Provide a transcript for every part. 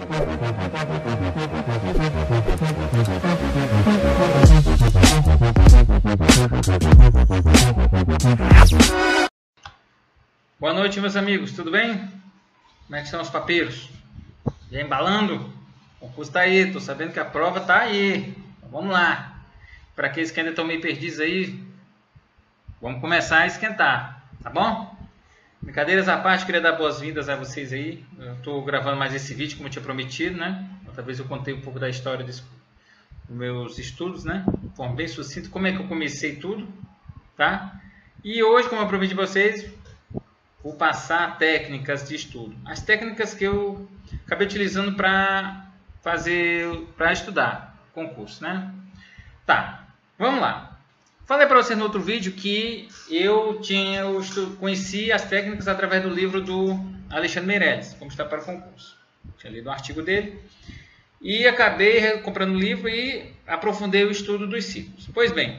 Boa noite, meus amigos, tudo bem? Como é que estão os papeiros? Já embalando? O concurso está aí, estou sabendo que a prova está aí. Então, vamos lá. Para aqueles que ainda estão meio perdidos aí, vamos começar a esquentar, tá bom? Brincadeiras à parte, queria dar boas-vindas a vocês aí. Eu estou gravando mais esse vídeo, como eu tinha prometido, né? Outra vez eu contei um pouco da história dos meus estudos, né? De forma bem sucinta, como é que eu comecei tudo, tá? E hoje, como eu prometi para vocês, vou passar técnicas de estudo. As técnicas que eu acabei utilizando para estudar concurso, né? Tá, vamos lá. Falei para vocês no outro vídeo que eu conheci as técnicas através do livro do Alexandre Meirelles, Como Estudar para o Concurso. Tinha lido um artigo dele e acabei comprando o livro e aprofundei o estudo dos ciclos. Pois bem,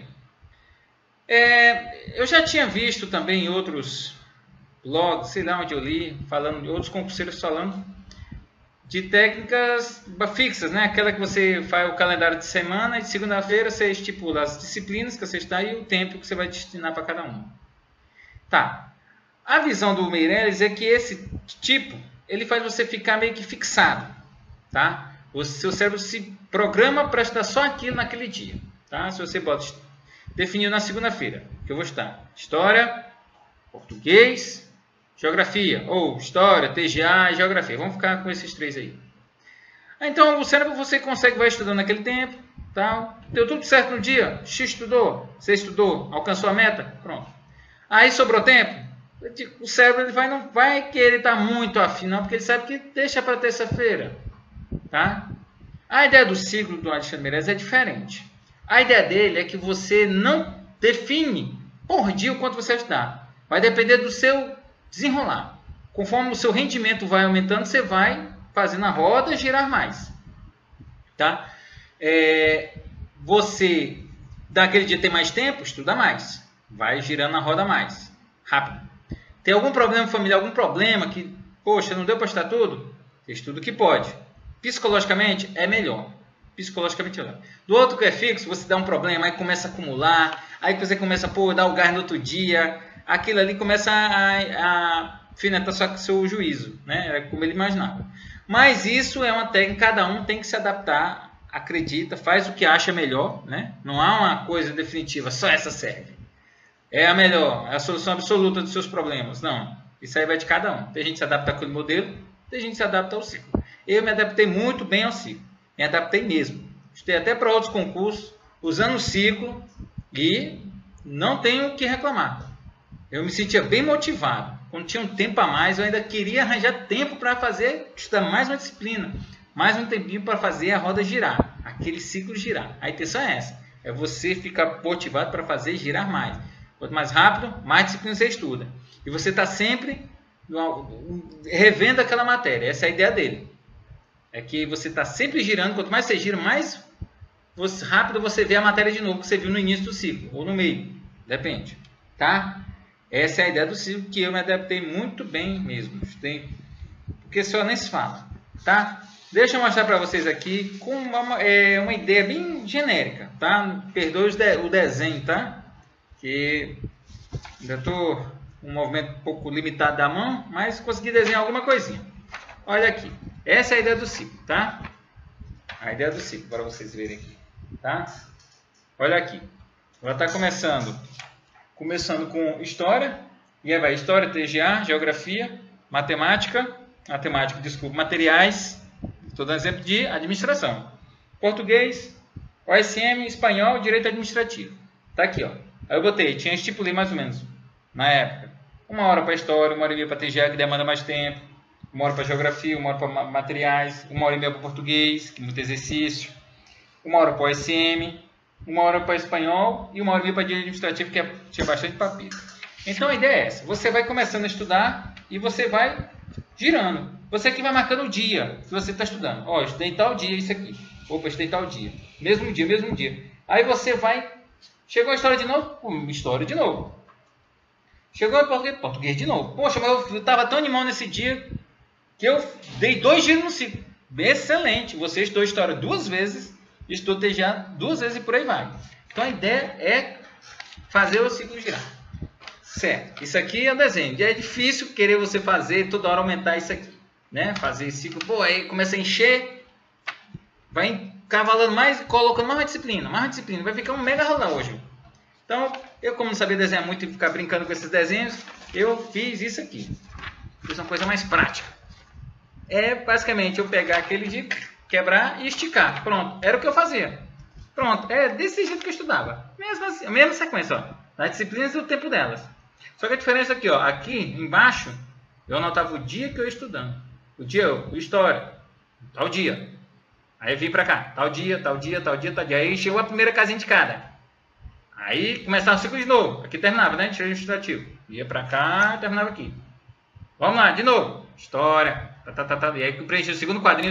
eu já tinha visto também em outros blogs, sei lá onde eu li, falando de outros concurseiros falando de técnicas fixas, né? Aquela que você faz o calendário de semana e de segunda-feira você estipula as disciplinas que você está e o tempo que você vai destinar para cada uma. Tá. A visão do Meirelles é que esse tipo, ele faz você ficar meio que fixado, tá? O seu cérebro se programa para estudar só aquilo naquele dia, tá? Se você definiu na segunda-feira que eu vou estudar História, Português, Geografia, ou História, TGA e Geografia. Vamos ficar com esses três aí. Então, o cérebro você vai estudando naquele tempo. Tal. Deu tudo certo no dia? X estudou, você estudou, alcançou a meta? Pronto. Aí sobrou tempo? O cérebro não vai querer estar muito afim, não, porque ele sabe que deixa para terça-feira. Tá? A ideia do ciclo do Alexandre Meirelles é diferente. A ideia dele é que você não define por dia o quanto você vai estudar. Vai depender do seu desenrolar. Conforme o seu rendimento vai aumentando, você vai fazendo a roda girar mais. Tá? Você, daquele dia tem mais tempo, estuda mais. Vai girando a roda mais. Rápido. Tem algum problema familiar, algum problema que, poxa, não deu para estudar tudo? Estuda o que pode. Psicologicamente, é melhor. Psicologicamente é melhor. Do outro que é fixo, você dá um problema, aí começa a acumular, aí você começa a dar o gás no outro dia, aquilo ali começa a afinetar seu juízo, né? É como ele imaginava. Mas isso é uma técnica, cada um tem que se adaptar, acredita, faz o que acha melhor, né? Não há uma coisa definitiva, só essa serve. É a melhor, é a solução absoluta dos seus problemas. Não, isso aí vai de cada um. Tem gente que se adapta àquele modelo, tem gente que se adapta ao ciclo. Eu me adaptei muito bem ao ciclo, me adaptei mesmo. Estudei até para outros concursos, usando o ciclo e não tenho o que reclamar. Eu me sentia bem motivado. Quando tinha um tempo a mais, eu ainda queria arranjar tempo para estudar mais uma disciplina. Mais um tempinho para fazer a roda girar. Aquele ciclo girar. A intenção é essa. É você ficar motivado para fazer girar mais. Quanto mais rápido, mais disciplina você estuda. E você está sempre revendo aquela matéria. Essa é a ideia dele. É que você está sempre girando. Quanto mais você gira, mais rápido você vê a matéria de novo que você viu no início do ciclo. Ou no meio. Depende. Tá? Essa é a ideia do ciclo que eu me adaptei muito bem mesmo. Porque só nem se fala. Tá? Deixa eu mostrar para vocês aqui com uma ideia bem genérica. Tá? Perdoe o desenho, tá? Que ainda estou com um movimento um pouco limitado da mão, mas consegui desenhar alguma coisinha. Olha aqui. Essa é a ideia do ciclo, tá? A ideia do ciclo, para vocês verem aqui. Tá? Olha aqui. Ela está começando com História, e aí vai História, TGA, Geografia, Materiais, estou dando exemplo de Administração, Português, OSM, Espanhol, Direito Administrativo. Tá aqui, ó. Aí eu estipulei mais ou menos, na época, 1 hora para História, 1h30 para TGA, que demanda mais tempo, 1 hora para Geografia, 1 hora para Materiais, 1h30 para Português, que é muito exercício, 1 hora para OSM, 1 hora para Espanhol e 1h30 para Direito Administrativo, que tinha bastante papiro. Então a ideia é essa. Você vai começando a estudar e você vai girando. Você que vai marcando o dia que você está estudando. Ó, estudei tal dia isso aqui. Opa, estudei tal dia. Mesmo dia. Aí você vai... Chegou a História de novo? História de novo. Chegou a Português de novo. Poxa, mas eu estava tão animado nesse dia que eu dei 2 giros no ciclo. Excelente. Você estudou História 2 vezes, estudou TGA 2 vezes e por aí vai. Então a ideia é fazer o ciclo girar. Certo. Isso aqui é o desenho. E é difícil querer você fazer toda hora aumentar isso aqui. Né? Fazer esse ciclo. Pô, aí começa a encher, vai cavalando mais e colocando mais disciplina. Vai ficar um mega relógio. Então, eu como não sabia desenhar muito e ficar brincando com esses desenhos, eu fiz isso aqui. Fiz uma coisa mais prática. É basicamente eu pegar aquele de quebrar e esticar. Pronto, era o que eu fazia. Pronto, é desse jeito que eu estudava. Assim, a mesma sequência, ó, das disciplinas e o tempo delas. Só que a diferença aqui, ó, aqui embaixo, eu anotava o dia que eu ia estudando. O dia, o história, tal dia. Aí eu vim pra cá, tal dia, tal dia, tal dia, tal dia. Aí chegou a primeira casinha de cada. Aí começava o ciclo de novo. Aqui terminava, né? Administrativo. Ia pra cá e terminava aqui. Vamos lá, de novo. História. E aí eu preenchi o segundo quadrinho,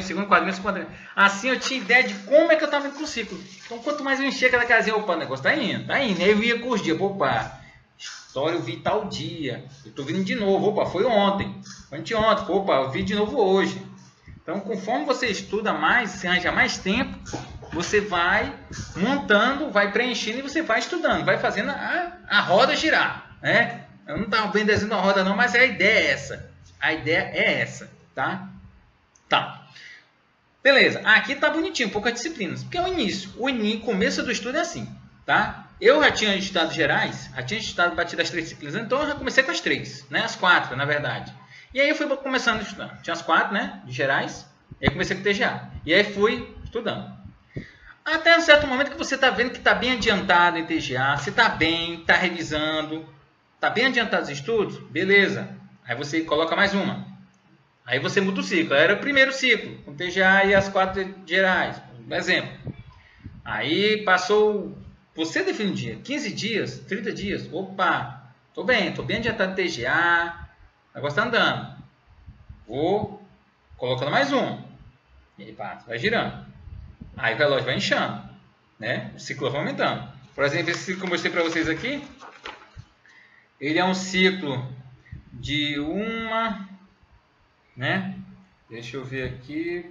Assim eu tinha ideia de como é que eu estava indo com o ciclo. Então quanto mais eu enchia aquela casinha, opa, o negócio tá indo. Aí eu ia com os dias, opa, história eu vi tal dia. Eu tô vindo de novo, opa, foi ontem. Foi anteontem, opa, eu vi de novo hoje. Então conforme você estuda mais, você arranja mais tempo, você vai montando, vai preenchendo e você vai estudando, vai fazendo a roda girar, né? Eu não estava bem desenhando a roda não, mas a ideia é essa. A ideia é essa, tá? Tá. Beleza. Aqui tá bonitinho, poucas disciplinas. Porque é o início. O começo do estudo é assim, tá? Eu já tinha estudado gerais, já tinha estudado batido as 3 disciplinas, então eu já comecei com as 3, né? As 4, na verdade. E aí eu fui começando a estudar. Tinha as 4, né? De gerais. E aí comecei com o TGA. E aí fui estudando. Até um certo momento que você tá vendo que tá bem adiantado em TGA, você tá bem, tá revisando, tá bem adiantado os estudos, beleza. Aí você coloca mais uma. Aí você muda o ciclo. Era o primeiro ciclo, com TGA e as 4 gerais. Um exemplo. Aí passou... Você define um dia. 15 dias, 30 dias. Opa, tô bem adiantado em TGA. O negócio tá andando. Vou colocando mais um. E aí passa, vai girando. Aí o relógio vai inchando. Né? O ciclo vai aumentando. Por exemplo, esse ciclo que eu mostrei para vocês aqui. Ele é um ciclo... de uma, né? Deixa eu ver aqui.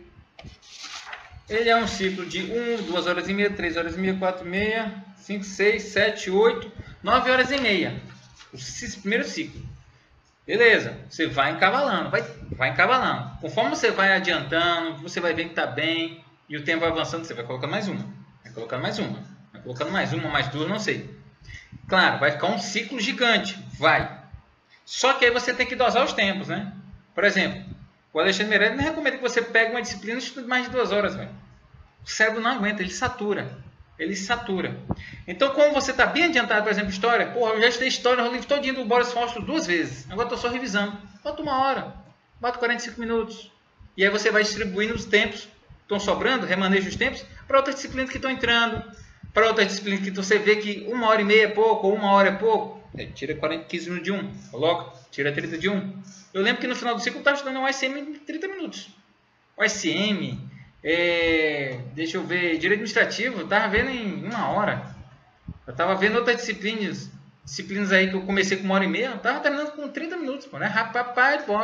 Ele é um ciclo de 1, 2 horas e meia, 3 horas e meia, 4 e meia, 5, 6, 7, 8, 9 horas e meia. O primeiro ciclo. Beleza. Você vai encavalando, vai encavalando. Conforme você vai adiantando, você vai ver que está bem e o tempo vai avançando, você vai colocando mais uma. Vai colocando mais uma. Vai colocando mais uma, mais duas, não sei. Claro, vai ficar um ciclo gigante. Vai. Só que aí você tem que dosar os tempos, né? Por exemplo, o Alexandre Meirelles não recomenda que você pegue uma disciplina e estude mais de 2 horas, velho. O cérebro não aguenta, ele satura. Então, como você está bem adiantado, por exemplo, história, porra, eu já estudei história no livro todinho do Boris Fausto 2 vezes. Agora estou só revisando. Bota 1 hora, bota 45 minutos. E aí você vai distribuindo os tempos, estão sobrando, remaneja os tempos, para outras disciplinas que estão entrando, para outras disciplinas que você vê que 1 hora e meia é pouco, ou 1 hora é pouco. Tira 15 minutos de um, coloca, tira 30 de um. Eu lembro que no final do ciclo eu estava estudando um ICM em 30 minutos. O ICM, deixa eu ver, direito administrativo, eu estava vendo em 1 hora. Eu estava vendo outras disciplinas aí que eu comecei com 1 hora e meia, eu estava terminando com 30 minutos, pô, né? Rapaz, pô.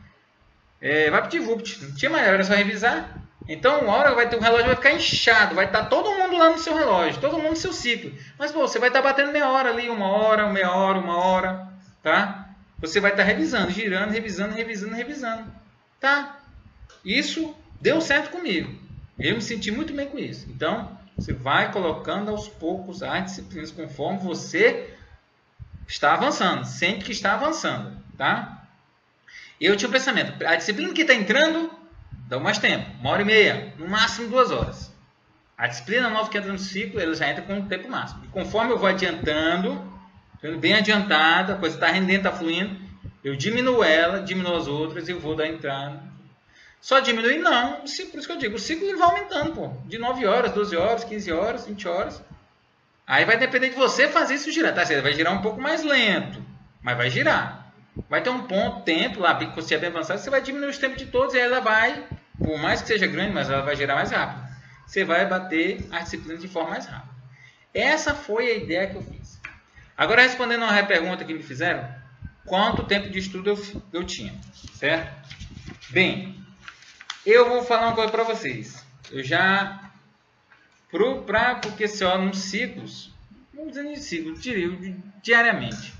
VaptVupt, não tinha mais, era só revisar. Então, uma hora o relógio vai ficar inchado, vai estar todo mundo lá no seu relógio, todo mundo no seu ciclo. Mas, pô, você vai estar batendo meia hora ali, 1 hora, meia hora, 1 hora, tá? Você vai estar revisando, girando, revisando, tá? Isso deu certo comigo. Eu me senti muito bem com isso. Então, você vai colocando aos poucos as disciplinas conforme você está avançando, sente que está avançando, tá? Eu tinha um pensamento, a disciplina que está entrando... dá mais tempo, 1 hora e meia, no máximo 2 horas. A disciplina nova que entra no ciclo, ela já entra com o tempo máximo. E conforme eu vou adiantando, bem adiantada, a coisa está rendendo, está fluindo, eu diminuo ela, diminuo as outras e eu vou dar entrada. Só diminuir não, por isso que eu digo, o ciclo ele vai aumentando, pô, de 9 horas, 12 horas, 15 horas, 20 horas. Aí vai depender de você fazer isso girar, tá? Você vai girar um pouco mais lento, mas vai girar. Vai ter um tempo lá, que você é bem avançado, você vai diminuir os tempos de todos e ela vai, por mais que seja grande, mas ela vai girar mais rápido. Você vai bater as disciplinas de forma mais rápida. Essa foi a ideia que eu fiz. Agora, respondendo a uma pergunta que me fizeram, quanto tempo de estudo eu tinha, certo? Bem, eu vou falar uma coisa para vocês. Eu já... Porque se olha nos ciclos, vamos dizer em ciclos, diariamente.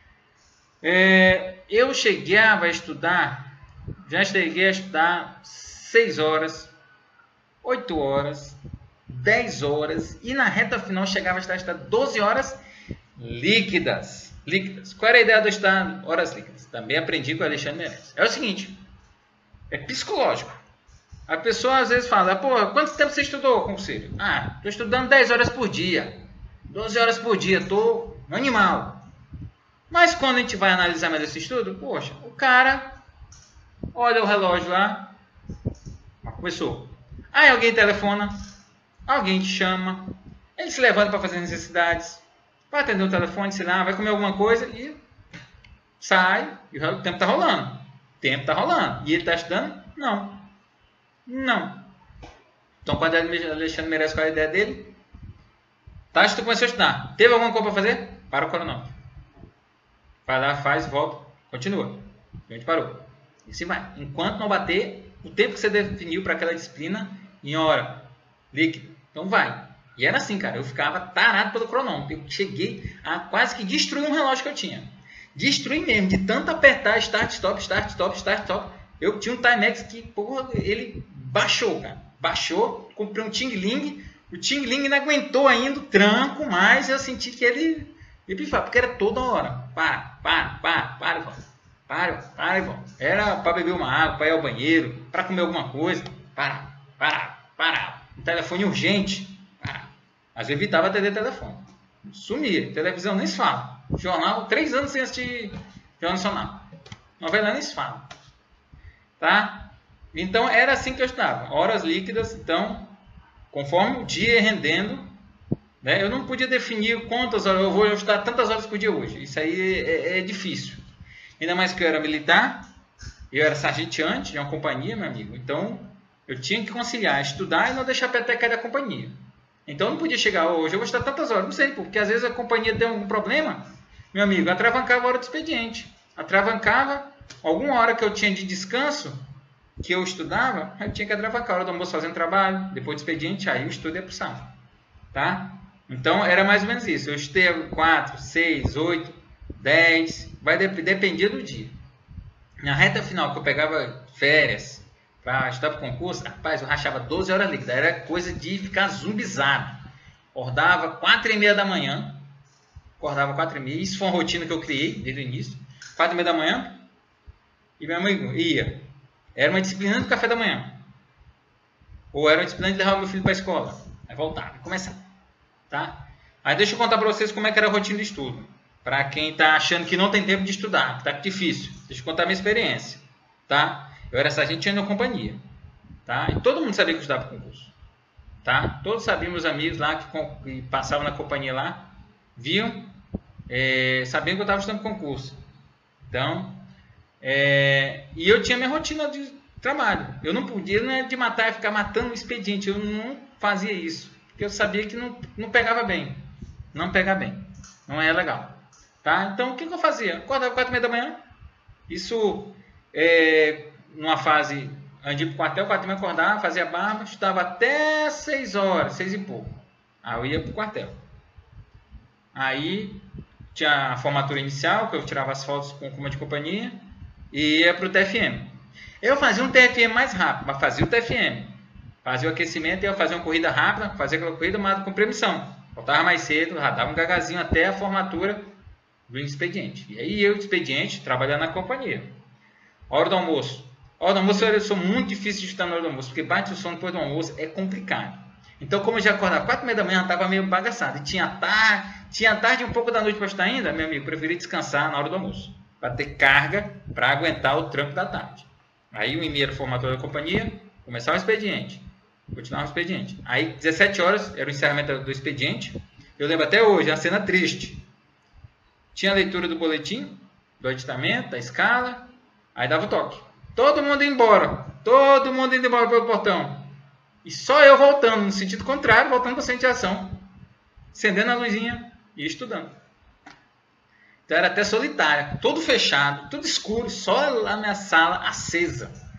Eu cheguei a estudar, já cheguei a estudar 6 horas, 8 horas, 10 horas e na reta final chegava a estudar 12 horas líquidas. Qual era a ideia de estudar horas líquidas? Também aprendi com o Alexandre Meirelles. É o seguinte, é psicológico. A pessoa às vezes fala, pô, quanto tempo você estudou, concurseiro? Estou estudando 10 horas por dia, 12 horas por dia, estou no animal. Mas quando a gente vai analisar mais esse estudo, poxa, o cara olha o relógio lá, começou. Aí alguém telefona, alguém te chama, ele se levanta para fazer necessidades, vai atender o telefone, sei lá, vai comer alguma coisa e sai, e o tempo está rolando. E ele está estudando? Não. Então, quando o Alexandre Meirelles, qual é a ideia dele? Tá, tu começou a estudar. Teve alguma coisa para fazer? Para o cronômetro. Vai lá, faz, volta, continua. A gente parou. E assim vai. Enquanto não bater o tempo que você definiu para aquela disciplina em hora líquida. Então vai. E era assim, cara. Eu ficava tarado pelo cronômetro. Eu cheguei a quase que destruir um relógio que eu tinha. Destruir mesmo. De tanto apertar start, stop, start, stop, start, stop. Eu tinha um Timex que, porra, ele baixou, cara. Baixou. Comprei um Ting Ling. O Ting Ling não aguentou ainda o tranco, mas eu senti que ele pifava. Porque era toda hora. Para, irmão. Era para beber uma água, para ir ao banheiro, para comer alguma coisa. Para. Um telefone urgente. Mas eu evitava atender telefone. Sumia. Televisão nem se fala. Jornal, 3 anos sem assistir Jornal Nacional. Novela nem se fala. Tá? Então, era assim que eu estudava. Horas líquidas, então, conforme o dia ia rendendo, né, eu não podia definir quantas horas eu vou estudar tantas horas por dia hoje. Isso aí é difícil. Ainda mais que eu era militar, eu era sargenteante de uma companhia, meu amigo. Então, eu tinha que conciliar estudar e não deixar a peteca da companhia. Então, eu não podia chegar hoje, eu vou estudar tantas horas. Não sei, porque às vezes a companhia deu algum problema, meu amigo, atravancava a hora do expediente. Atravancava, alguma hora que eu tinha de descanso, que eu estudava, eu tinha que atravancar a hora do almoço fazendo trabalho, depois do expediente, aí o estudo ia para o sábado. Tá? Então, era mais ou menos isso. Eu estudei 4, 6, 8, 10, vai depender do dia. Na reta final, que eu pegava férias para estudar para o concurso, rapaz, eu rachava 12 horas líquidas. Era coisa de ficar zumbizado. Acordava 4h30 da manhã. Isso foi uma rotina que eu criei desde o início. 4h30 da manhã. E meu amigo ia. Era uma disciplina do café da manhã. Ou era uma disciplina de levar meu filho para a escola. Aí voltava, começava. Tá? Aí deixa eu contar para vocês como é que era a rotina de estudo. Para quem está achando que não tem tempo de estudar, que está difícil. Deixa eu contar a minha experiência. Tá? Eu era sargenteante na companhia. Tá? E todo mundo sabia que eu estudava para concurso. Tá? Todos sabiam, meus amigos lá que passavam na companhia lá, viam, sabiam que eu estava estudando concurso. Então, e eu tinha minha rotina de trabalho. Eu não podia, não é de matar e ficar matando o expediente. Eu não fazia isso. Porque eu sabia que não pegava bem. Não pega bem. Não é legal. Tá? Então, o que eu fazia? Acordava 4h30 da manhã. Isso, numa fase, antes de ir para o quartel, 4h30 acordava, fazia barba, estudava até 6 horas, 6 e pouco. Aí eu ia para o quartel. Aí, tinha a formatura inicial, que eu tirava as fotos com comando de companhia, e ia para o TFM. Eu fazia um TFM mais rápido, mas fazia o TFM. Fazia o aquecimento e ia fazer uma corrida rápida, fazia aquela corrida, mas com permissão. Voltava mais cedo, dava um gagazinho até a formatura do expediente. E aí eu, expediente, trabalhando na companhia. Hora do almoço. Hora do almoço eu sou muito difícil de estudar na hora do almoço, porque bate o sono depois do almoço, é complicado. Então, como eu já acordava 4h30 da manhã, eu estava meio bagaçado. E tinha tarde e um pouco da noite para estudar ainda, meu amigo, preferi descansar na hora do almoço. Para ter carga, para aguentar o trampo da tarde. Aí o e-mail era formatura da companhia, começava o expediente. Continuava o expediente. Aí, 17 horas, era o encerramento do expediente. Eu lembro até hoje, a cena triste. Tinha a leitura do boletim, do aditamento, da escala. Aí dava o toque. Todo mundo indo embora. Todo mundo indo embora pelo portão. E só eu voltando, no sentido contrário, voltando para o centro de ação. Acendendo a luzinha e estudando. Então era até solitária. Todo fechado, tudo escuro, só lá na minha sala acesa.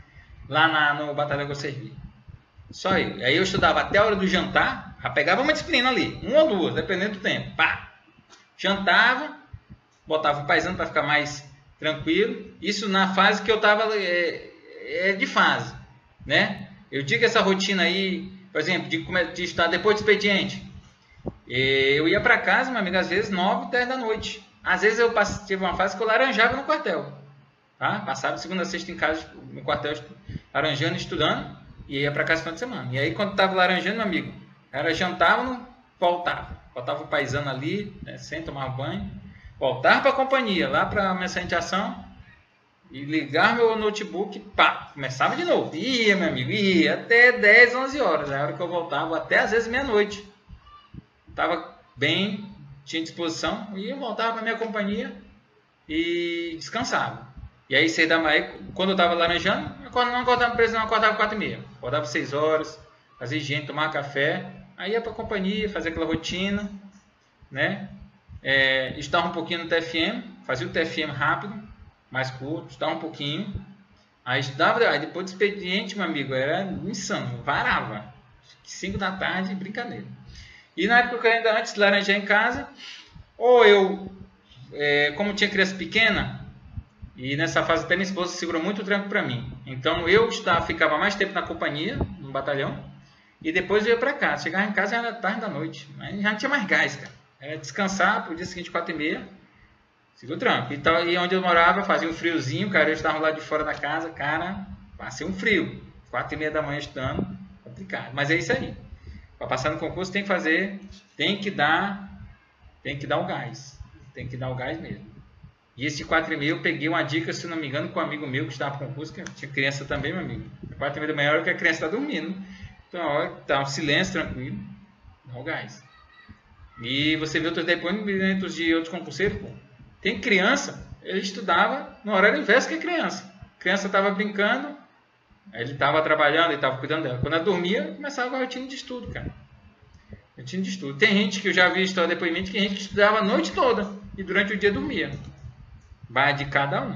lá no batalhão que eu servi. Só eu. Aí eu estudava até a hora do jantar, já pegava uma disciplina ali, uma ou duas, dependendo do tempo. Pá! Jantava, botava o paisano para ficar mais tranquilo. Isso na fase que eu estava de fase, né? Eu digo essa rotina aí, por exemplo, de estudar depois do expediente. Eu ia para casa, meu amigo, às vezes 9, 10 da noite. Às vezes eu tive uma fase que eu laranjava no quartel. Tá? Passava de segunda a sexta em casa, no quartel, laranjando, estudando, e ia para casa no final de semana. E aí, quando estava laranjando, meu amigo, era jantava, voltava. Voltava o paisano ali, né, sem tomar banho. Voltava para a companhia, lá para a minha de ação, e ligar meu notebook, pá, começava de novo. Ia, meu amigo, ia até 10, 11 horas. A hora que eu voltava, até às vezes meia-noite. Estava bem, tinha disposição, e eu voltava para minha companhia e descansava. E aí, quando eu estava laranjando, eu não acordava preso, não acordava 4h30. Acordava 6 horas, fazia higiene, tomava café, aí ia para a companhia, fazia aquela rotina, né? Estudava um pouquinho no TFM, fazia o TFM rápido, mais curto, estudava um pouquinho. Aí estudava, aí depois do expediente, meu amigo, era insano, varava. 5 da tarde, brincadeira. E na época que eu ainda antes de laranjar em casa, ou eu, como tinha criança pequena, e nessa fase até minha esposa segurou muito o tranco para mim. Então eu ficava mais tempo na companhia, no batalhão, e depois eu ia para casa. Chegava em casa já era tarde da noite, mas já não tinha mais gás, cara. Era descansar pro dia seguinte, 4h30, segura o tranco. E onde eu morava fazia um friozinho, cara, eu estava lá de fora da casa, cara, passei um frio. 4h30 da manhã estudando, complicado. Mas é isso aí. Para passar no concurso tem que dar o gás. Tem que dar o gás mesmo. E esse 4h30 eu peguei uma dica, se não me engano, com um amigo meu que estava no concurso, que tinha criança também, meu amigo. 4h30 da manhã é a hora que a criança está dormindo. Então a hora que está um silêncio, tranquilo, dá o gás. E você vê outros depoimentos de outros concurseiros, pô. Tem criança, ele estudava no horário inverso que a criança. A criança estava brincando, ele estava trabalhando, ele estava cuidando dela. Quando ela dormia, começava a rotina de estudo, cara. Rotina de estudo. Tem gente que eu já vi história de depoimento, que a gente estudava a noite toda e durante o dia dormia. Vai de cada um.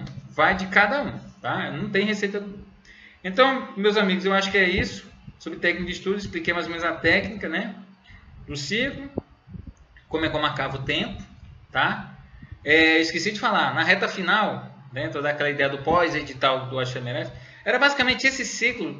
Tá? Não tem receita. Então, meus amigos, eu acho que é isso. Sobre técnica de estudo, expliquei mais ou menos a técnica, né? Do ciclo. Como é que eu marcava o tempo, tá? Esqueci de falar, na reta final, dentro daquela ideia do pós-edital do Axé Merece, era basicamente esse ciclo,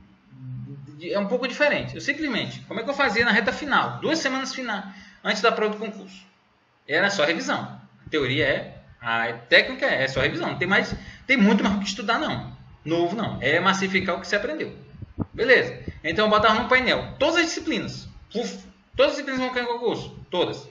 é um pouco diferente. Eu simplesmente, como é que eu fazia na reta final? 2 semanas final, antes da prova do concurso. Era só revisão. A teoria a técnica é só revisão. Não tem muito mais o que estudar, não. Novo, não. É massificar o que você aprendeu. Beleza. Então eu botava no painel todas as disciplinas. Todas as disciplinas vão cair em concurso. Todas.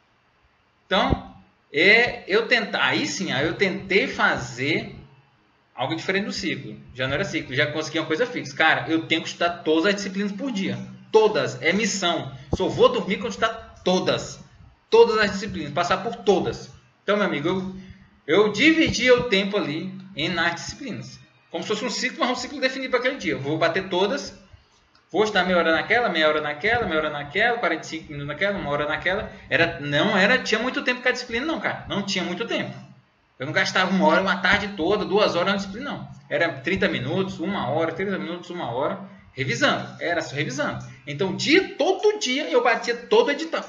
Então, eu tentei fazer algo diferente do ciclo. Já não era ciclo, já consegui uma coisa fixa. Cara, eu tenho que estudar todas as disciplinas por dia. Todas. É missão. Só vou dormir quando estudar todas. Todas as disciplinas. Passar por todas. Então, meu amigo, eu dividia o tempo ali nas disciplinas. Como se fosse um ciclo, mas um ciclo definido para aquele dia. Eu vou bater todas. Vou estar meia hora naquela, 45 minutos naquela, 1 hora naquela. Tinha muito tempo cada disciplina, não, cara. Não tinha muito tempo. Eu não gastava 1 hora, uma tarde toda, 2 horas na disciplina, não. Era 30 minutos, 1 hora, 30 minutos, 1 hora, revisando. Era só revisando. Então, todo dia eu batia todo edital.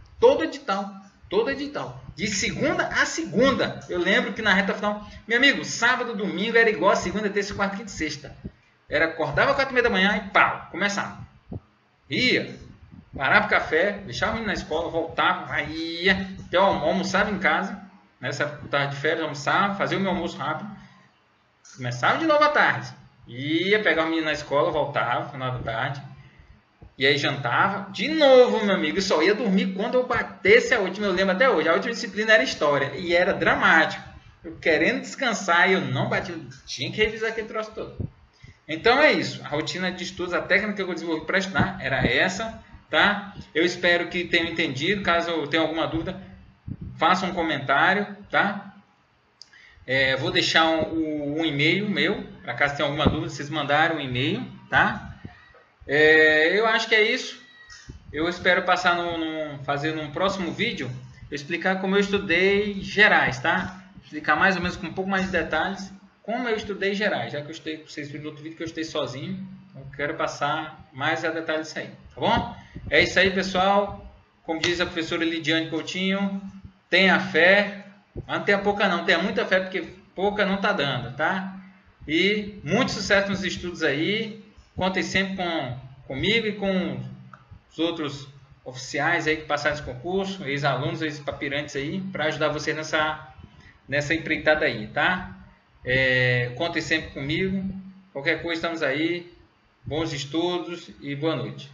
De segunda a segunda. Eu lembro que na reta final, meu amigo, sábado, domingo era igual a segunda, terça, quarta, quinta e sexta. Acordava 4h30 da manhã e pau, começava. Ia, parava o café, deixava o menino na escola, voltava, ia, até eu almoçava em casa, nessa tarde de férias, almoçava, fazia o meu almoço rápido, começava de novo à tarde. Ia pegar o menino na escola, voltava, final da tarde, e aí jantava, de novo, meu amigo, só ia dormir quando eu batesse a última, eu lembro até hoje, a última disciplina era história, e era dramático. Eu querendo descansar e eu não bati, tinha que revisar aquele troço todo. Então é isso, a rotina de estudos, a técnica que eu desenvolvi para estudar era essa, tá? Eu espero que tenham entendido, caso eu tenha alguma dúvida, faça um comentário, tá? Vou deixar um e-mail meu, para caso tenha alguma dúvida, vocês mandarem um e-mail, tá? Eu acho que é isso. Eu espero passar fazer num próximo vídeo, eu explicar como eu estudei gerais, tá? Explicar mais ou menos com um pouco mais de detalhes como eu estudei gerais, já que eu estudei, vocês viram no outro vídeo que eu estudei sozinho, então eu quero passar mais a detalhe disso aí, tá bom? É isso aí, pessoal. Como diz a professora Lidiane Coutinho, tenha fé, mas não tenha pouca não, tenha muita fé, porque pouca não tá dando, tá? E muito sucesso nos estudos aí, contem sempre comigo e com os outros oficiais aí que passaram esse concurso, ex-alunos, ex-papirantes aí, para ajudar você nessa empreitada aí, tá? Contem sempre comigo, qualquer coisa estamos aí, bons estudos e boa noite.